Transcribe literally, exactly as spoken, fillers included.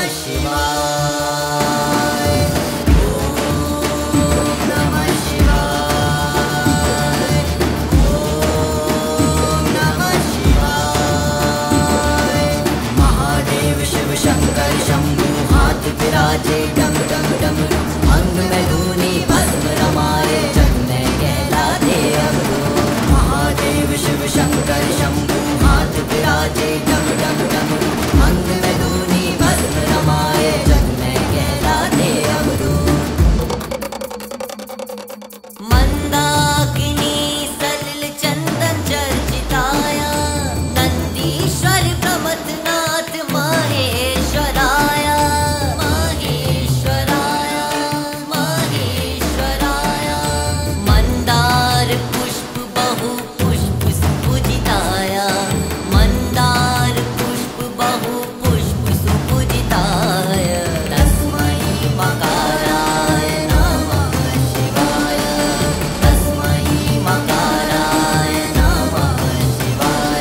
शिवाय। ओम नमः शिवाय। ओम नमः शिवाय। महादेव शिव शंकर शंभु हाथ विराजे डम डम डमरू, अंग में धूनी भस्म रमाए, जग में कहलाते अमरू। महादेव शिव शंकर शंभु हाथ विराजे डम डम डमरू, अंग में धूनी भस्म रमाए, जग में कहलाते अमरू। मंदाकिनी सलिल चंदन चर्चिताया, नंदीश्वर प्रमथनाथ महेश्वराया। महेश्वराया महेश्वराया। मंदार पुष्प बहु पुष्प सुपूजिताया, मंदार पुष्प बहु पुष्प सुपूजिताय। तस्मै मकाराय नमः शिवाय। तस्मै मकाराय नमः शिवाय।